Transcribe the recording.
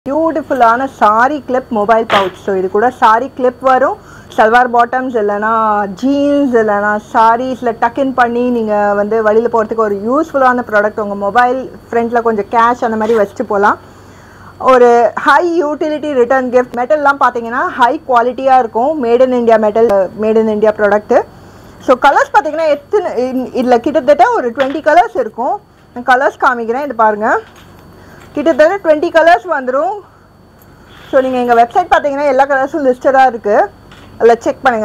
பியூட்டிஃபுல்லான saree clip mobile pouch. So இது கூட saree clip வரும், சல்வார் பாட்டம்ஸ் இல்லைனா ஜீன்ஸ் இல்லைனா சாரீஸில் டக்கின் பண்ணி நீங்கள் வந்து வெளியில் போகிறதுக்கு ஒரு யூஸ்ஃபுல்லான ப்ராடக்ட். உங்கள் மொபைல் ஃப்ரண்ட்டில் கொஞ்சம் கேஷ் அந்த மாதிரி வச்சுட்டு போகலாம். ஒரு ஹை யூட்டிலிட்டி ரிட்டர்ன் கிஃப்ட். மெட்டல்லாம் பார்த்தீங்கன்னா ஹை குவாலிட்டியாக இருக்கும், made in India metal, made in India product. So colours பார்த்தீங்கன்னா இதில் கிட்டத்தட்ட ஒரு 20 கலர்ஸ் இருக்கும். நான் கலர்ஸ் காமிக்கிறேன், இது பாருங்கள். கிட்டத்தட்ட 20 கலர்ஸ் வந்துடும். ஸோ நீங்கள் எங்கள் வெப்சைட் பார்த்தீங்கன்னா எல்லா கலர்ஸும் லிஸ்டடாக இருக்குது, அதில் செக் பண்ணுங்கள்.